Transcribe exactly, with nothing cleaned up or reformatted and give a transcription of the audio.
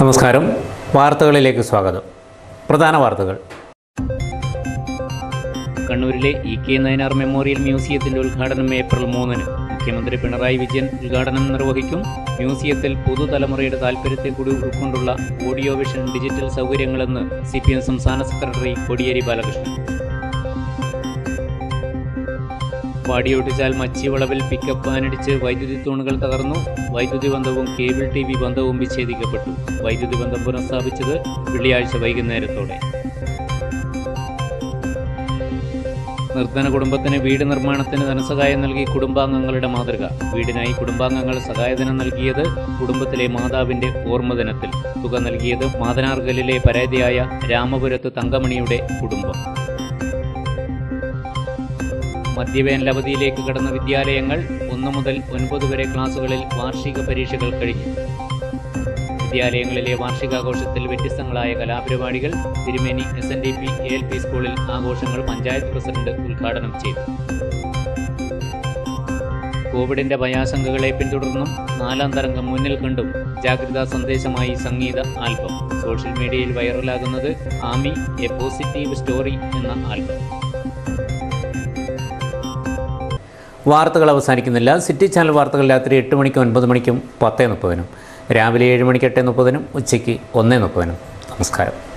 നമസ്കാരം. വാർത്തകളിലേക്ക് സ്വാഗതം. പ്രധാന വാർത്തകൾ. കണ്ണൂരിലെ ഇ കെ നയനാർ മെമ്മോറിയൽ മ്യൂസിയത്തിന്റെ ഉദ്ഘാടനം ഏപ്രിൽ മൂന്നിന്. മുഖ്യമന്ത്രി പിണറായി വിജയൻ ഉദ്ഘാടനം നിർവഹിക്കും. മ്യൂസിയത്തിൽ പുതുതലമുറയുടെ താൽപ്പര്യത്തെ കൂടി ഉൾക്കൊണ്ടുള്ള ഓഡിയോ വിഷൻ ഡിജിറ്റൽ സൗകര്യങ്ങളെന്ന് സി പി എം സംസ്ഥാന സെക്രട്ടറി കോടിയേരി ബാലകൃഷ്ണൻ. പാടിയൊട്ടിച്ചാൽ മച്ചിവളവിൽ പിക്കപ്പ് വാനിടിച്ച് വൈദ്യുതി തൂണുകൾ തകർന്നു. വൈദ്യുതി ബന്ധവും കേബിൾ ടി വി ബന്ധവും വിച്ഛേദിക്കപ്പെട്ടു. വൈദ്യുതി ബന്ധം പുനഃസ്ഥാപിച്ചത് വെള്ളിയാഴ്ച വൈകുന്നേരത്തോടെ. നിർധന കുടുംബത്തിന് വീട് നിർമ്മാണത്തിന് ധനസഹായം നൽകി കുടുംബാംഗങ്ങളുടെ മാതൃക. വീടിനായി കുടുംബാംഗങ്ങൾ സഹായധനം നൽകിയത് കുടുംബത്തിലെ മാതാവിന്റെ ഓർമ്മദിനത്തിൽ. തുക നൽകിയത് മാതനാർകലിലെ പരാതിയായ രാമപുരത്ത് തങ്കമണിയുടെ കുടുംബം. മധ്യവേനൽ അവധിയിലേക്ക് കടന്ന വിദ്യാലയങ്ങൾ. ഒന്ന് മുതൽ ഒൻപത് വരെ ക്ലാസുകളിൽ വാർഷിക പരീക്ഷകൾ കഴിഞ്ഞു. വിദ്യാലയങ്ങളിലെ വാർഷികാഘോഷത്തിൽ വ്യത്യസ്തങ്ങളായ കലാപരിപാടികൾ. Thirumeni S N D P A L P സ്കൂളിൽ ആഘോഷങ്ങൾ പഞ്ചായത്ത് പ്രസിഡന്റ് ഉദ്ഘാടനം ചെയ്തു. കോവിഡിന്റെ ഭയാശങ്കകളെ പിന്തുടർന്നും നാലാം തരംഗം മുന്നിൽ കണ്ടും ജാഗ്രതാ സന്ദേശമായി സംഗീത ആൽബം. സോഷ്യൽ മീഡിയയിൽ വൈറലാകുന്നത് ആമി എ പോസിറ്റീവ് സ്റ്റോറി എന്ന ആൽബം. വാർത്തകൾ അവസാനിക്കുന്നില്ല. സിറ്റി ചാനൽ വാർത്തകൾ രാത്രി എട്ട് മണിക്കും ഒൻപത് മണിക്കും പത്ത് മുപ്പതിനും രാവിലെ ഏഴ് മണിക്ക് എട്ട് മുപ്പതിനും ഉച്ചയ്ക്ക് ഒന്ന് മുപ്പതിനും. നമസ്കാരം.